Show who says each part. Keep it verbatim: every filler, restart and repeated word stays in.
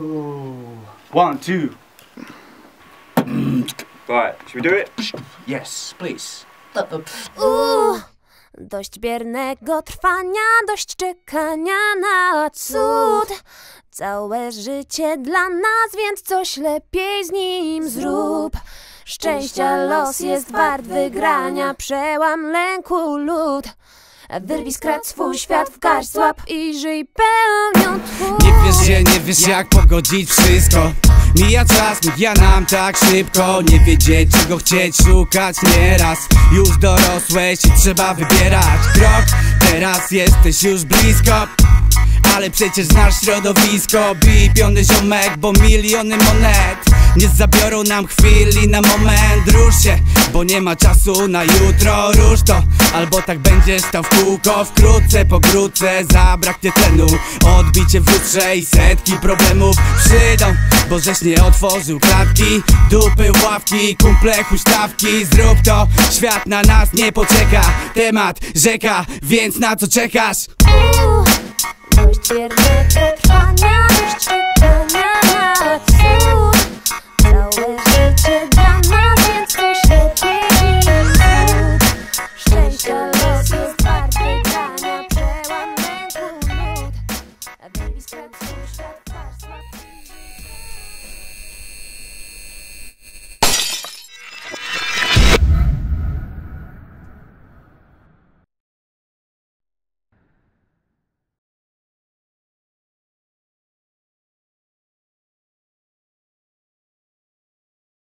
Speaker 1: One, two. Right, should we do it?
Speaker 2: Yes, please.
Speaker 3: Uuu, dość biernego trwania, dość czekania na cud. Całe życie dla nas, więc coś lepiej z nim zrób. Szczęścia los jest wart wygrania, przełam lęku lód. Wyrwij z krat swój świat w garść, złap i żyj pełnią twój.
Speaker 4: Nie wiesz, że nie wiesz jak pogodzić wszystko. Mija czas, mija nam tak szybko. Nie wiedzieć czego chcieć, szukać nieraz. Już dorosłeś i trzeba wybierać krok. Teraz jesteś już blisko, ale przecież znasz środowisko. Bij piony ziomek, bo miliony monet nie zabiorą nam chwili na moment. Rusz się, bo nie ma czasu na jutro. Rusz to, albo tak będziesz stał w kółko. Wkrótce, pokrótce zabraknie tlenu. Odbicie w lustrze i setki problemów przyjdą, bo żeś nie otworzył klatki. Dupy, ławki, kumple, huśtawki. Zrób to, świat na nas nie poczeka. Temat rzeka, więc na co czekasz?
Speaker 3: Uuu, dość biernego trwania, dość czekania na